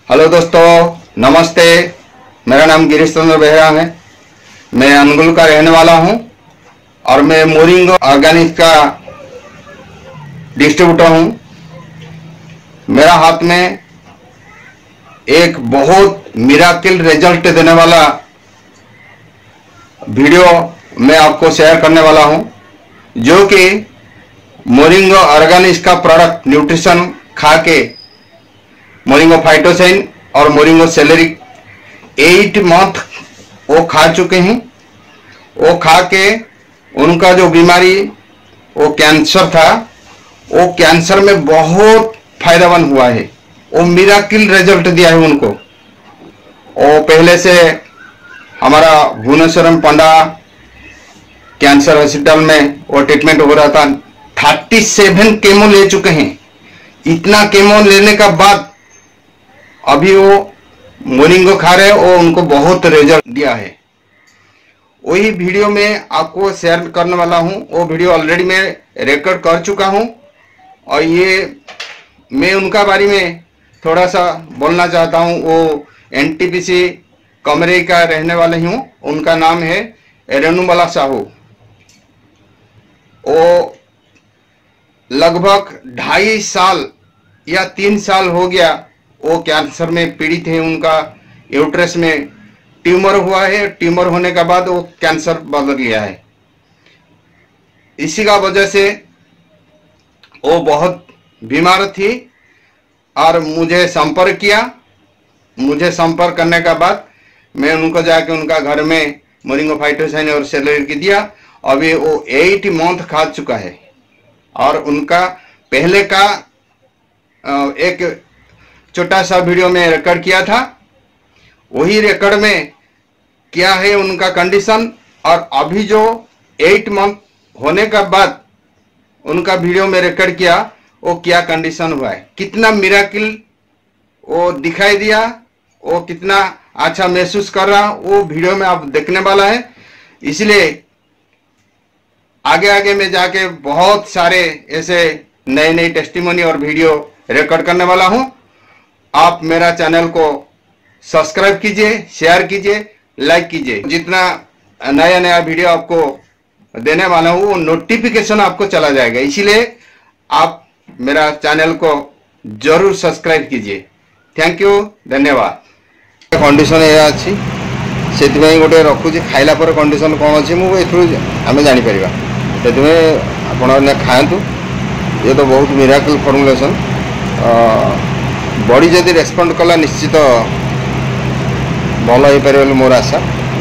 Hello दोस्तों, नमस्ते। मेरा नाम गिरीश चंद्र बेहरा है। मैं अनुगुल का रहने वाला हूं और मैं मोरिंगो ऑर्गेनिक का डिस्ट्रीब्यूटर हूं। मेरा हाथ में एक बहुत मिराकिल रिजल्ट देने वाला वीडियो मैं आपको शेयर करने वाला हूं, जो कि मोरिंगो ऑर्गेनिक का प्रोडक्ट न्यूट्रिशन खा के मोरिंगो फाइटोसाइन और मोरिंगो सेलेरिक 8 मंथ वो खा चुके हैं। वो खा के उनका जो बीमारी वो कैंसर था, वो कैंसर में बहुत फायदेमंद हुआ है। वो मिराकिल रिजल्ट दिया है उनको। वो पहले से हमारा भुवनेश्वरम पंडा कैंसर हॉस्पिटल में वो ट्रीटमेंट हो रहा था। 37 केमो ले चुके हैं। इतना केमो लेने का बाद अभी वो मोरिंगो खा रहे हैं और उनको बहुत रिजल्ट दिया है। वही वीडियो में आपको शेयर करने वाला हूं। वो वीडियो ऑलरेडी मैं रिकॉर्ड कर चुका हूं और ये मैं उनका बारे में थोड़ा सा बोलना चाहता हूं। वो एनटीपीसी कमरे का रहने वाले हूं। उनका नाम है रेणुबाला साहू। वो लगभग 2.5 साल या 3 साल हो गया वो कैंसर में पीड़ित है। उनका यूट्रस में ट्यूमर हुआ है। ट्यूमर होने के बाद वो कैंसर बदल गया है। इसी का वजह से वो बहुत बीमार थी और मुझे संपर्क किया। मुझे संपर्क करने के बाद मैं उनको जाके उनका घर में मोरिंगो फाइटोसाइन और सेलेरिक दिया। अभी वो 8 मंथ खा चुका है और उनका पहले का एक छोटा सा वीडियो में रिकॉर्ड किया था। वही रिकॉर्ड में क्या है उनका कंडीशन और अभी जो 8 मंथ होने के बाद उनका वीडियो में रिकॉर्ड किया वो क्या कंडीशन हुआ है, कितना मिराकिल वो दिखाई दिया, वो कितना अच्छा महसूस कर रहा, वो वीडियो में आप देखने वाला है। इसलिए आगे आगे में जाके बहुत सारे ऐसे नए नए टेस्टिमोनी और वीडियो रिकॉर्ड करने वाला हूं। आप मेरा चैनल को सब्सक्राइब कीजिए, शेयर कीजिए, लाइक कीजिए। जितना नया नया वीडियो आपको देने वाला हूँ वो नोटिफिकेशन आपको चला जाएगा। इसीलिए आप मेरा चैनल को जरूर सब्सक्राइब कीजिए। थैंक यू, धन्यवाद। कंडीशन ये अच्छी से गोटे रखुच्छी खाइला पर कंडीशन कौन अच्छी मुझे आम जापर से आप खातु। ये तो बहुत मिराकल फॉर्मुलेशन। बॉडी जदि रेस्पॉन्ड कला निश्चित भल हो पारे मोर आशा।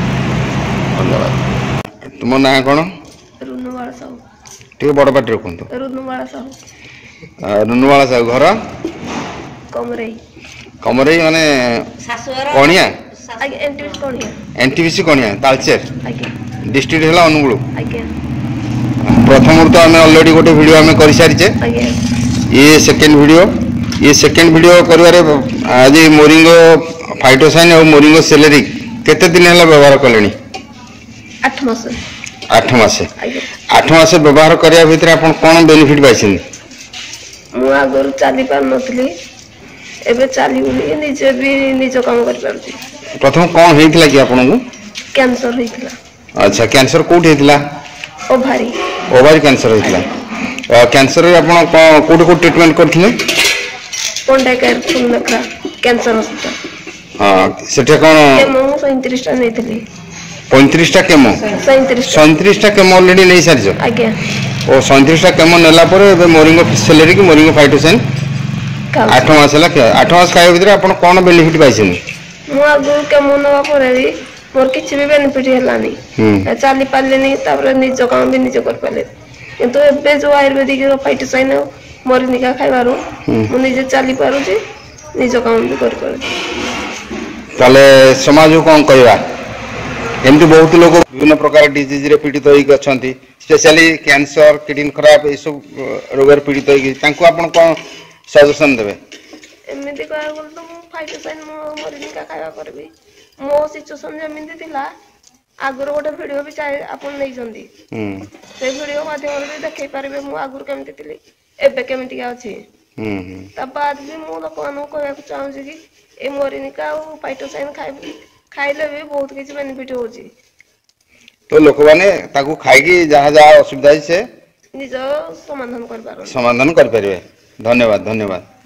धन्यवाद। तुम ना कौन? रुनुबाला साहू। ठीक बड़ पार्टी रखु। रुनुबाला साहू। रुनुबाला साहू घर कमरई। कमरई माने कणिया एनटीपीसी कणिया तालचेर डिस्ट्रिक्ट है अनुगुल। प्रथम तो आम अलरेडी गोटे वीडियो आम कर सारी। ये सेकेंड वीडियो। ये सेकेंड वीडियो करिवारे आज मोरिंगो फाइटोसाइन और मोरिंगो सेलेरिक केते दिन है व्यवहार कले? 8 मास। 8 मास। 8 मास व्यवहार करिया भितर आपण कोन बेनिफिट पाइछन? मु आगर चाली पार नथली, एबे चाली उली निजे भी निज काम कर पारती। प्रथम कोन हेतिला कि आपन को? कैंसर हेतिला। अच्छा, कैंसर कोठ हेतिला? ओभारी। ओभारी कैंसर हेतिला। कैंसर रे आपण कोठ कोठ ट्रीटमेंट करथिले? Panda care Phulnakhara cancer hospital. हां, सेठे कोन केमो 37 टा नेथली। 35 टा केमो? 37 टा केमो ऑलरेडी नै सारिजो? आज्ञा। ओ 37 टा केमो नेला परे एबे मोरिंगो सेलेरिक मोरिंगो फाइटोसाइन 8 मास हला। 8 मास खाइ भितर आपण कोन बेनिफिट पाइछन? मु आगु केमो नवा परे भी मोर किछि भी बेनिफिट हेलानी। चाली पालेनी, तापर निज काम भी निज कर पाले। किंतु एबे जो आयुर्वेदिक फाइटोसाइन मोरिंगा खाइबारु मु निजे चाली पारुची, निज काम भी कर पारुची। ताले समाज को कोन कहबा? एमती बहुत लोग विभिन्न प्रकार डिजीज रे पीड़ित होइक अछंती, स्पेशली कैंसर, किडनी खराब ए सब रोग रे पीड़ित होइक तांको आपण कोन सजेशन देबे? एमिति कहै बोल तो मु फाइटोसाइन मोरिंगा खाइबा परबी मो सिचुएशन जेमिति थिला। आगुर गोटे वीडियो भी चाहे आपण नै जंदी से वीडियो माध्यम रे देखै पारबे मु आगुर केमति थिली एबे केमति अछि। ତା ବାଦ ବି ମୁଁ ଲୋକମାନଙ୍କୁ କହିବାକୁ ଚାହୁଁଛି କି ଏ ମରିନିକା ଆଉ ପାଇଟୋସାଇନ୍ ଖାଇଲେ ବି ବହୁତ କିଛି ବେନିଫିଟ୍ ହଉଛି। तो लोक मैंने खाई जहाँ जहाँ असुविधा है से निज समाधान कर समाधान कर पारे। धन्यवाद धन्यवाद।